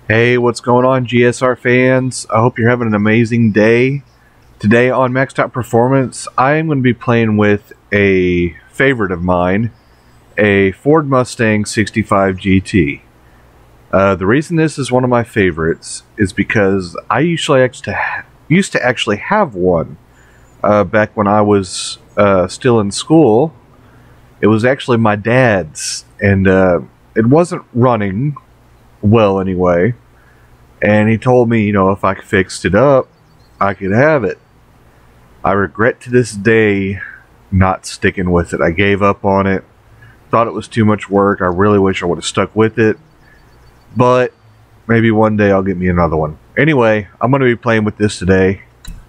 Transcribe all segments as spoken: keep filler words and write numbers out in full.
Hey, what's going on, G S R fans? I hope you're having an amazing day. Today on Maxed Out Performance, I am going to be playing with a favorite of mine, a Ford Mustang sixty-five G T. Uh, the reason this is one of my favorites is because I usually actually used to actually have one uh, back when I was uh, still in school. It was actually my dad's, and uh, it wasn't running well anyway, and he told me, you know, if I fixed it up, I could have it. I regret to this day not sticking with it. I gave up on it, thought it was too much work. I really wish I would have stuck with it, but maybe one day I'll get me another one. Anyway, I'm going to be playing with this today,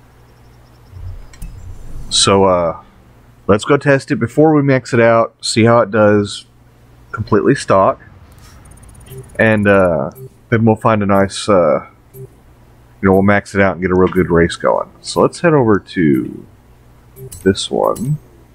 so uh, let's go test it before we max it out, see how it does completely stock. And uh, then we'll find a nice, uh, you know, we'll max it out and get a real good race going. So let's head over to this one.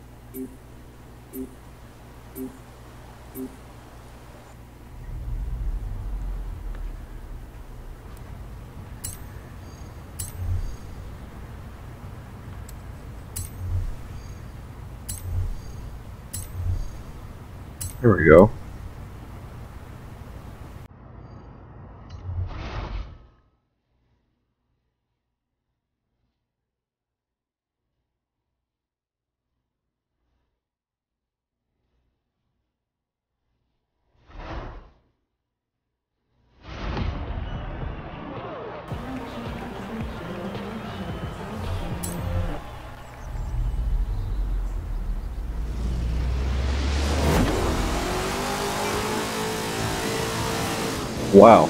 There we go. Wow.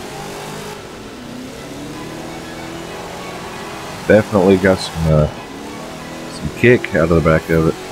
Definitely got some, uh, some kick out of the back of it.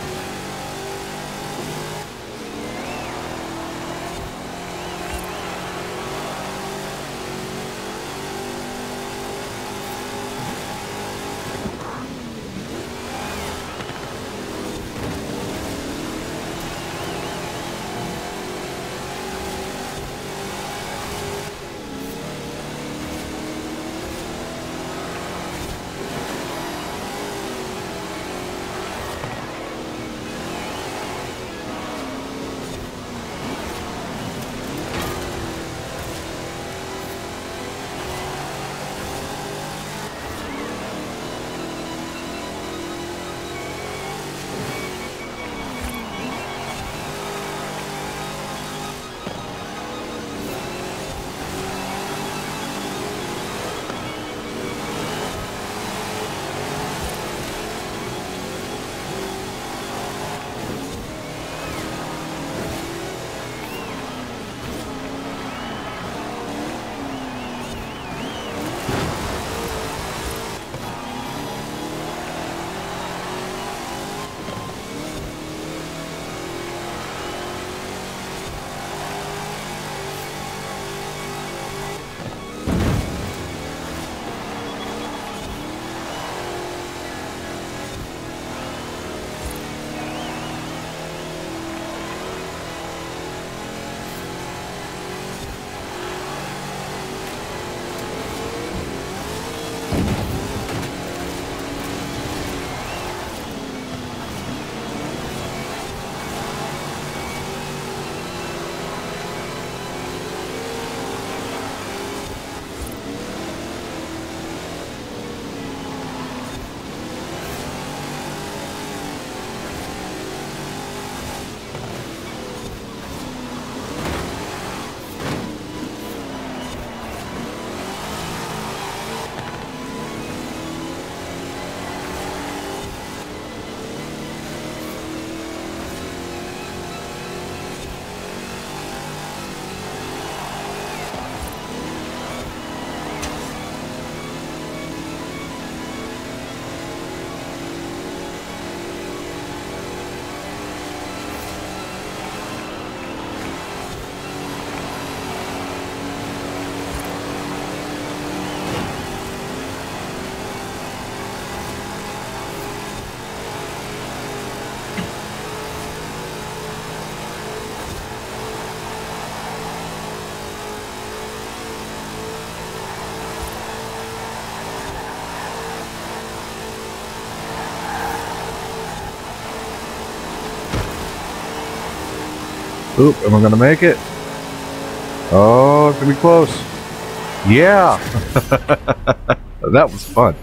Oop, am I going to make it? Oh, it's going to be close. Yeah! That was fun.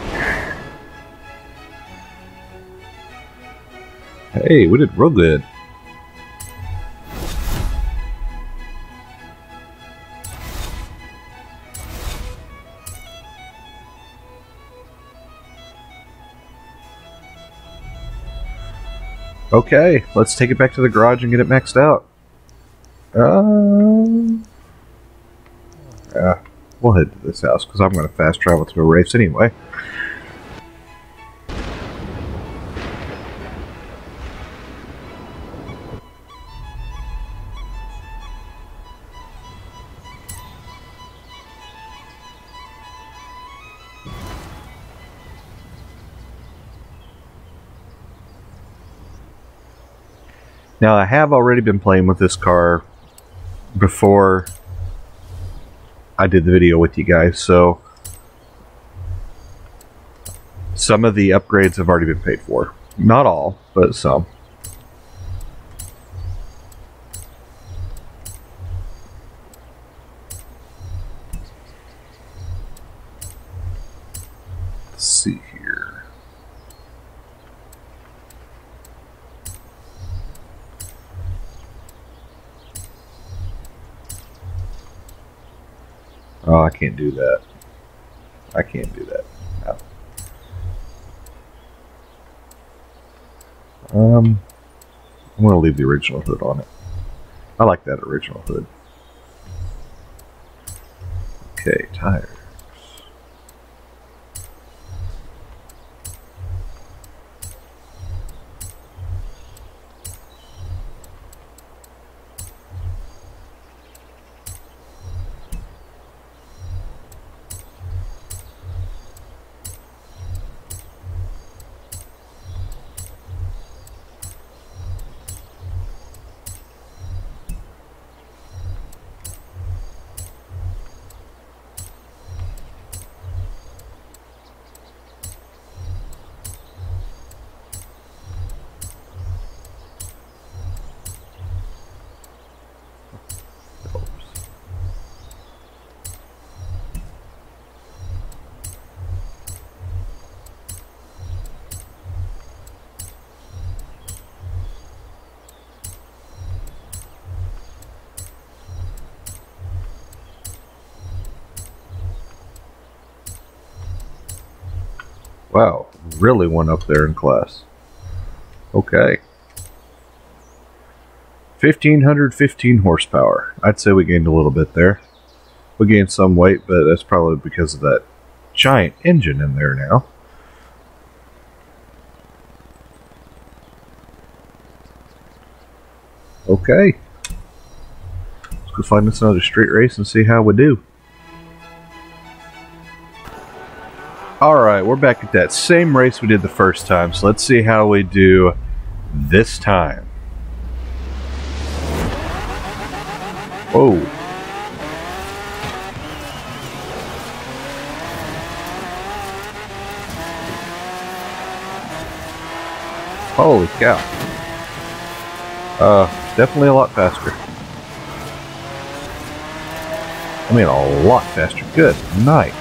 Hey, we did real good. Okay, let's take it back to the garage and get it maxed out. Um, yeah, we'll head to this house because I'm going to fast travel to a race anyway. Now, I have already been playing with this car before I did the video with you guys, so some of the upgrades have already been paid for. Not all, but some. Let's see here. Oh, I can't do that. I can't do that. No. Um, I'm going to leave the original hood on it. I like that original hood. Okay, tires. Wow, really went up there in class. Okay. fifteen fifteen horsepower. I'd say we gained a little bit there. We gained some weight, but that's probably because of that giant engine in there now. Okay. Let's go find us another street race and see how we do. Alright, we're back at that same race we did the first time, so let's see how we do this time. Whoa. Holy cow. Uh, definitely a lot faster. I mean, a lot faster. Good night.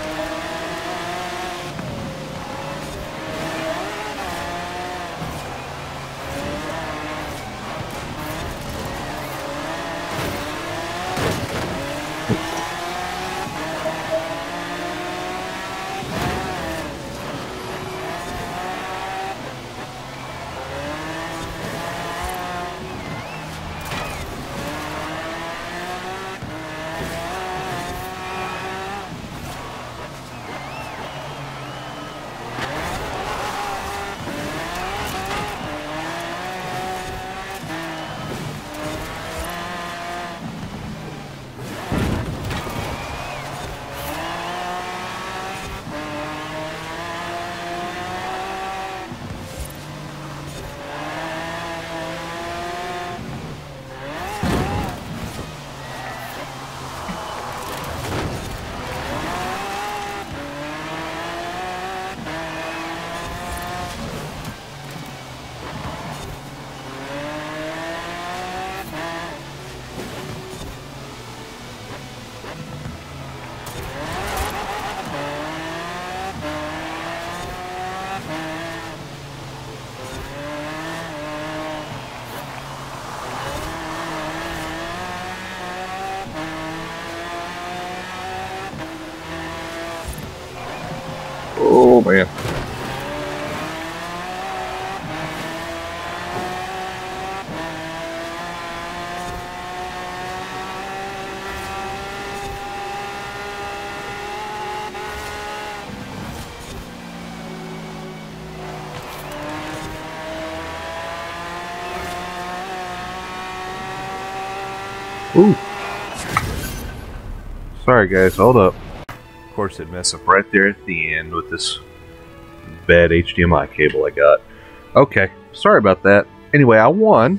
Ooh. Sorry guys, hold up. Of course it messed up right there at the end with this bad H D M I cable I got. Okay, sorry about that. Anyway, I won.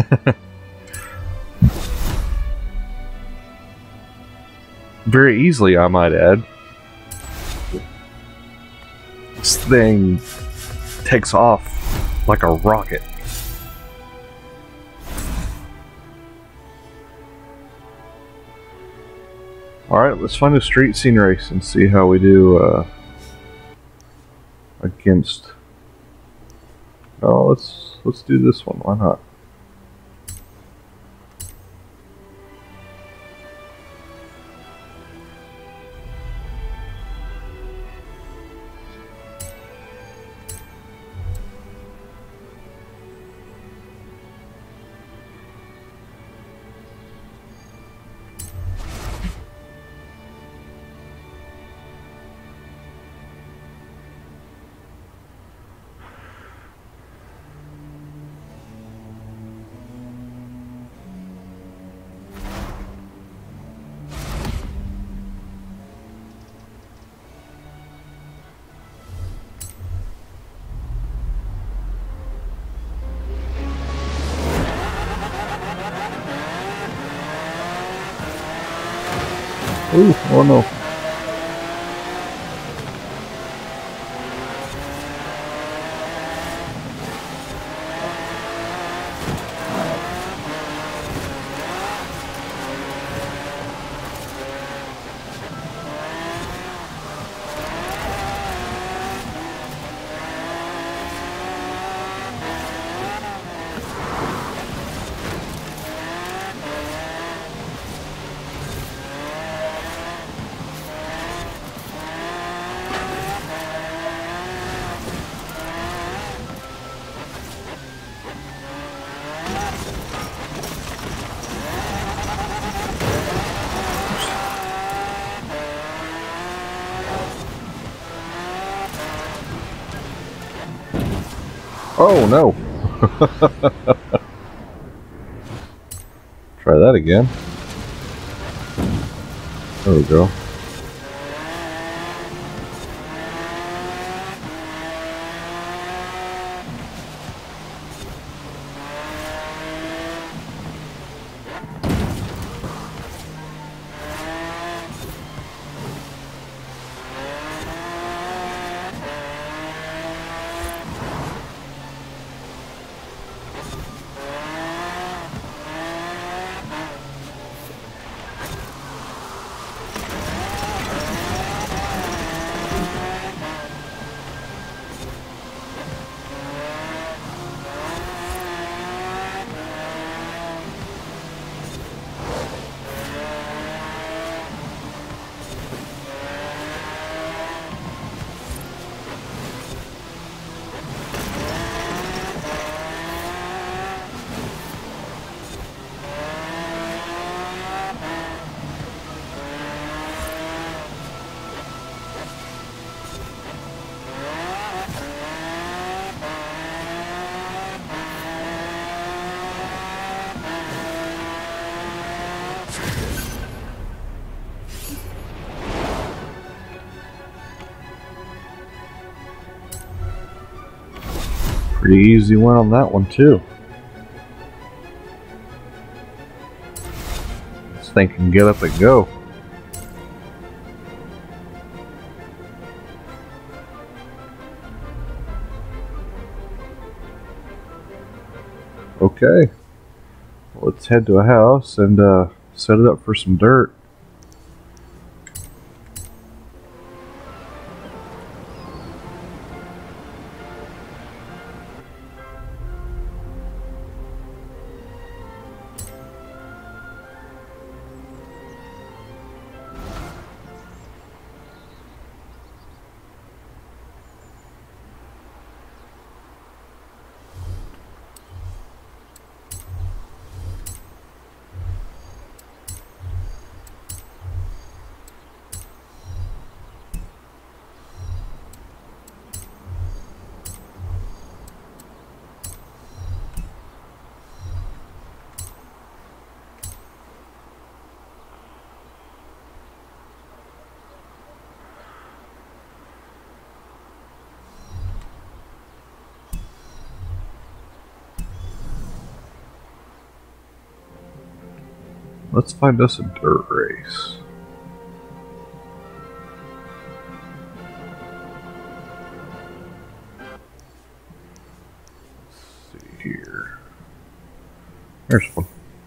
Very easily, I might add. This thing takes off like a rocket. Alright, let's find a street scene race and see how we do uh, against... Oh, let's, let's do this one, why not? Ooh, oh no. Oh no! Try that again. There we go. Pretty easy win on that one too. This thing can get up and go. Okay, let's head to a house and uh, set it up for some dirt. Let's find us a dirt race. Let's see here. There's one.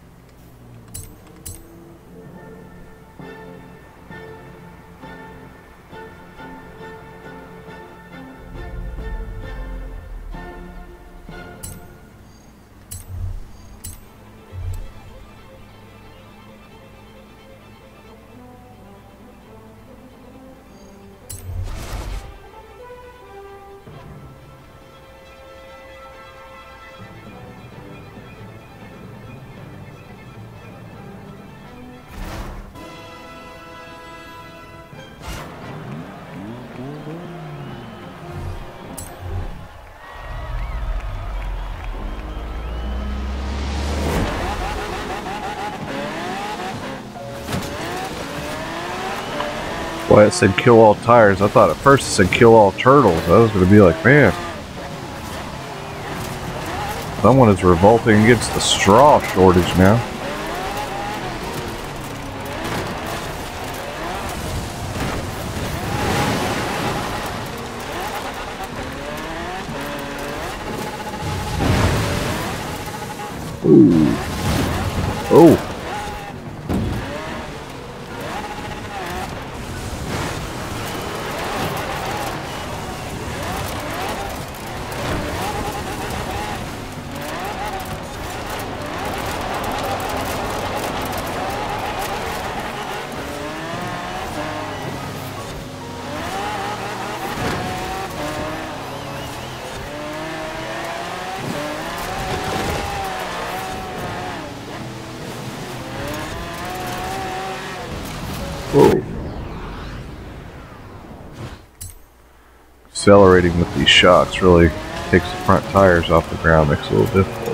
Why it said kill all tires. I thought at first it said kill all turtles. I was going to be like, man, someone is revolting against the straw shortage now. Ooh. Oh. Whoa. Accelerating with these shocks really takes the front tires off the ground, makes it a little difficult.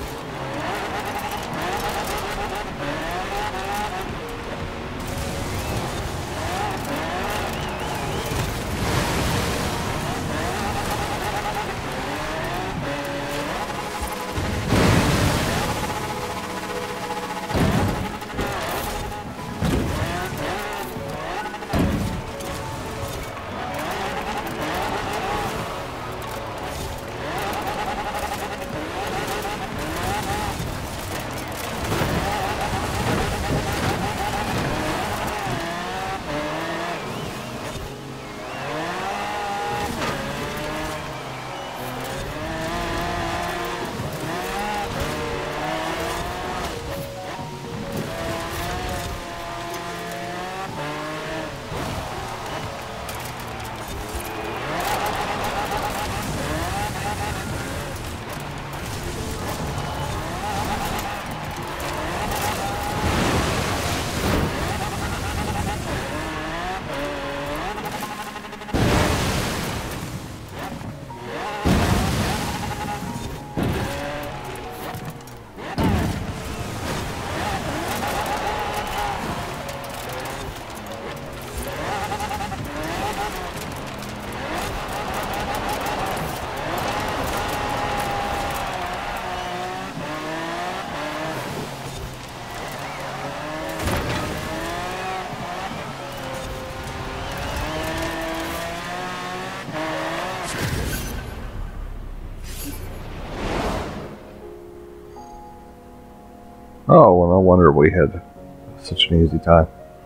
Oh, well, no wonder we had such an easy time.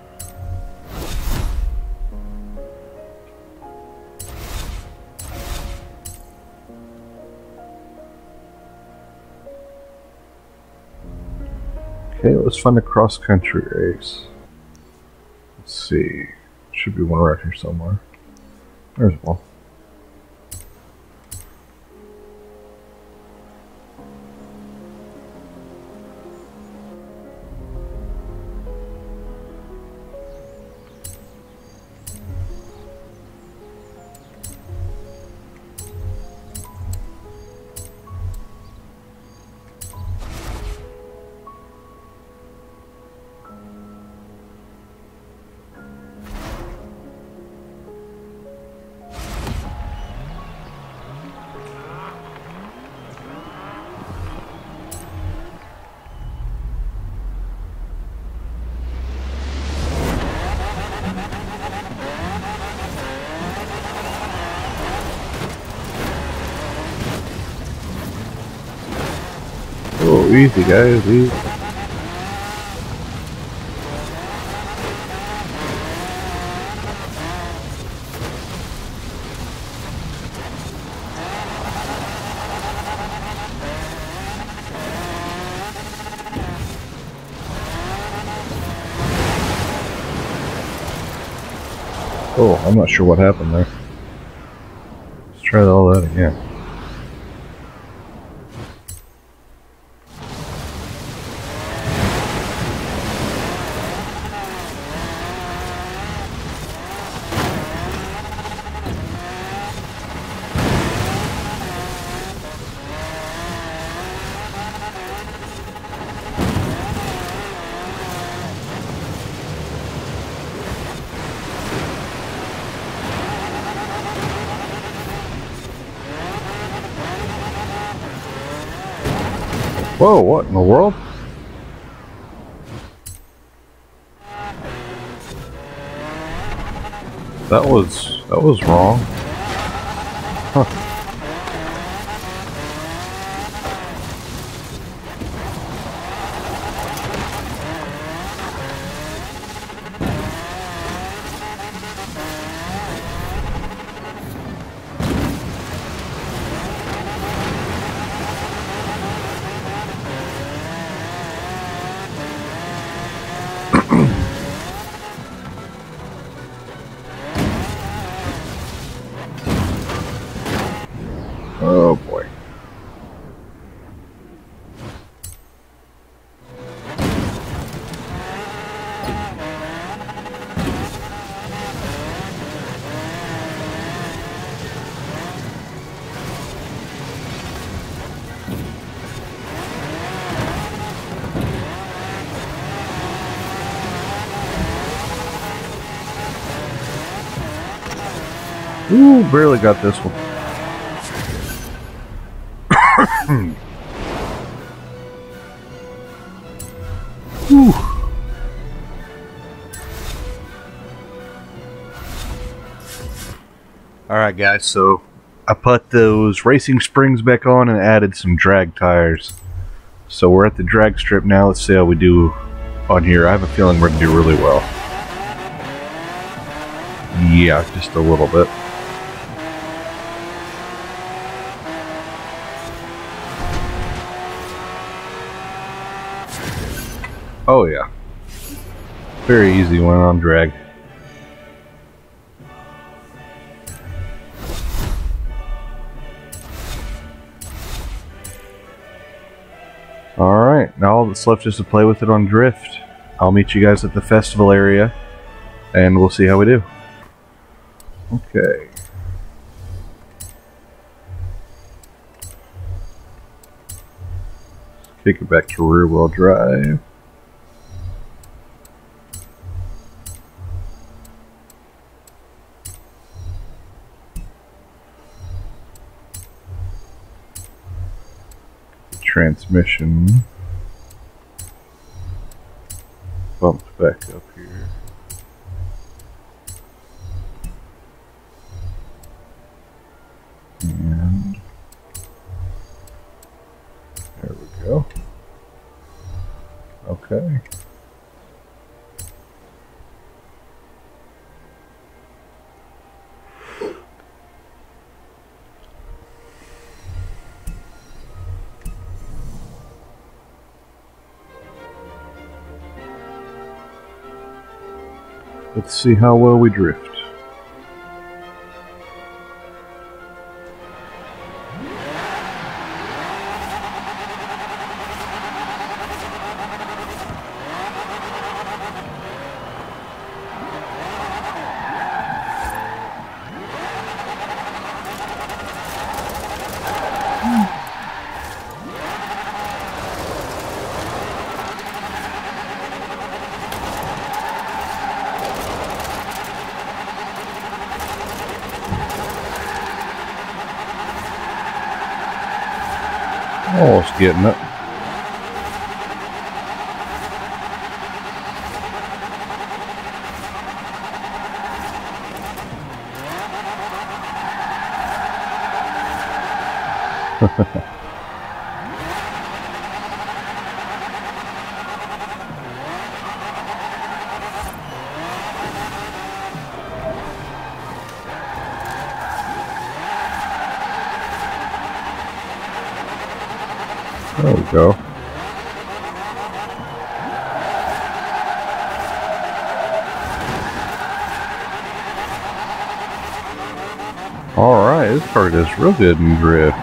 Okay, let's find a cross-country race. Let's see. Should be one right here somewhere. There's one. Easy, guys, easy. Oh, I'm not sure what happened there. Let's try all that again. Whoa, what in the world? That was, that was wrong. Huh. Oh boy. Ooh, barely got this one. Whew. Alright guys, so I put those racing springs back on and added some drag tires. So we're at the drag strip now. Let's see how we do on here. I have a feeling we're going to do really well. Yeah, just a little bit. Oh yeah. Very easy one on drag. Alright, now all that's left is to play with it on drift. I'll meet you guys at the festival area and we'll see how we do. Okay. Take it back to rear wheel drive. Transmission bumped back up here. And there we go. Okay. Let's see how well we drift. Almost getting it. There we go. Alright, this car does real good in drift.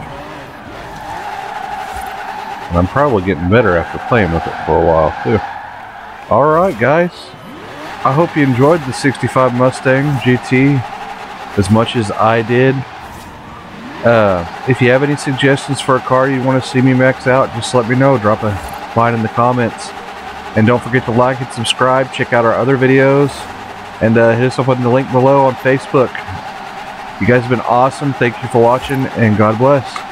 And I'm probably getting better after playing with it for a while too. Alright guys, I hope you enjoyed the sixty-five Mustang G T as much as I did. Uh, if you have any suggestions for a car you want to see me max out, just let me know. Drop a line in the comments. And don't forget to like and subscribe. Check out our other videos. And uh, hit us up on the link below on Facebook. You guys have been awesome. Thank you for watching, and God bless.